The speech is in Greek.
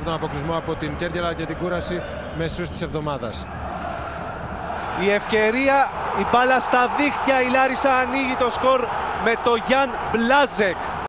τον αποκλεισμό από την Κέρκυρα και την κούραση μέσω της εβδομάδας. Η ευκαιρία, η μπάλα στα δίχτυα, η Λάρισα ανοίγει το σκορ με το Γιάν Μπλάζεκ.